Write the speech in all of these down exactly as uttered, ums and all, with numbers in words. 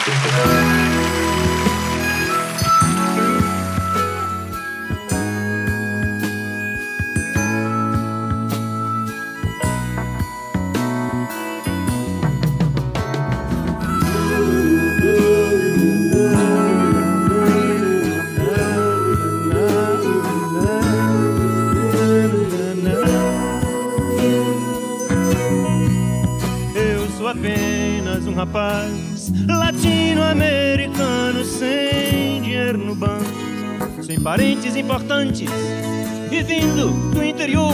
Apenas um rapaz latino-americano sem dinheiro no banco, sem parentes importantes e vindo do interior.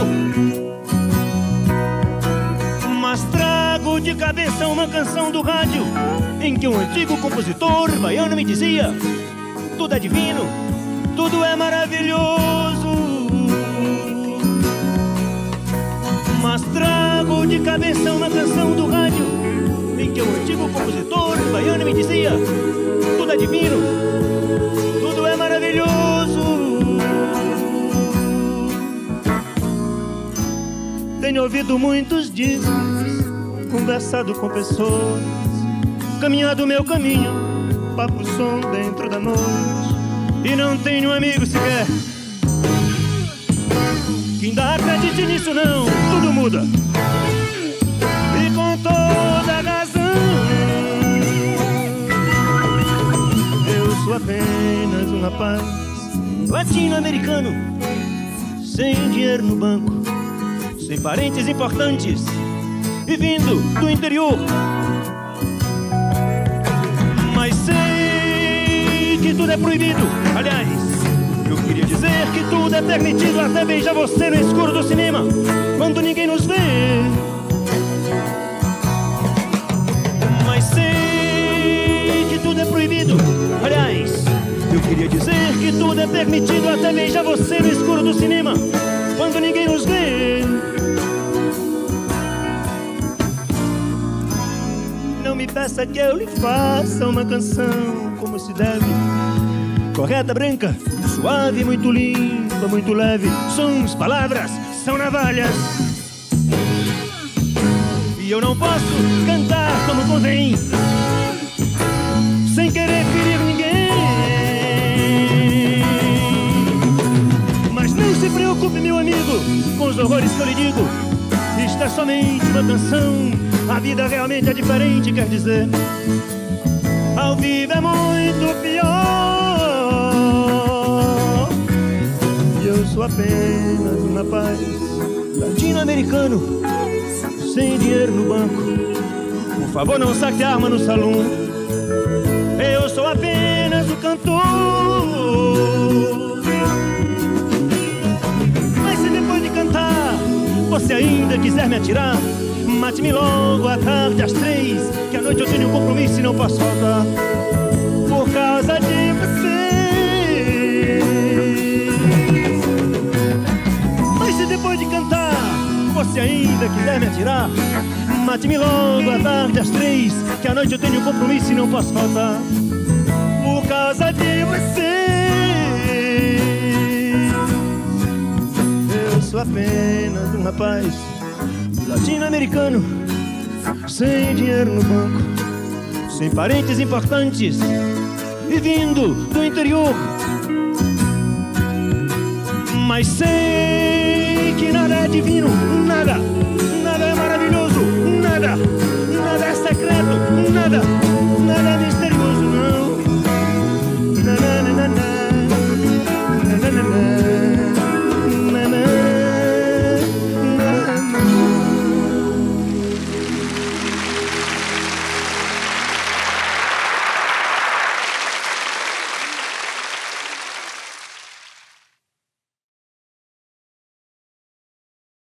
Mas trago de cabeça uma canção do rádio em que um antigo compositor baiano me dizia: tudo é divino, tudo é maravilhoso. Mas trago de cabeça uma canção do rádio em que o antigo compositor baiano me dizia: tudo é divino, tudo é maravilhoso. Tenho ouvido muitos discos, conversado com pessoas, caminhado meu caminho, papo som dentro da noite, e não tenho amigo sequer que ainda acredite nisso não. Tudo muda, e com toda razão. Eu sou apenas um rapaz latino-americano, sem dinheiro no banco, sem parentes importantes e vindo do interior. Mas sei que tudo é proibido. Aliás, eu queria dizer que tudo é permitido, até beijar você no escuro do cinema, quando ninguém nos vê. Mas sei que tudo é proibido. Aliás, eu queria dizer que tudo é permitido, até beijar você no escuro do cinema, quando ninguém nos vê. Não me peça que eu lhe faça uma canção como se deve, correta, branca, suave, muito limpa, muito leve. Sons, palavras, são navalhas, e eu não posso cantar como convém, sem querer ferir ninguém. Mas não se preocupe, meu amigo, com os horrores que eu lhe digo. Isto é somente uma canção, a vida realmente é diferente, quer dizer, ao vivo é muito pior. E eu sou apenas um rapaz latino-americano, sem dinheiro no banco. Por favor, não saque a arma no salão. Eu sou apenas o cantor. Mas se depois de cantar você ainda quiser me atirar, mate-me logo à tarde às três, que à noite eu tenho um compromisso e não posso faltar por causa de você. Mas se depois de cantar você ainda quiser me atirar, mate-me logo à tarde às três, que à noite eu tenho um compromisso e não posso faltar por causa de você. Eu sou apenas um rapaz latino-americano, sem dinheiro no banco, sem parentes importantes e vindo do interior. Mas sei que nada é divino, nada, nada é maravilhoso, nada, nada é secreto, nada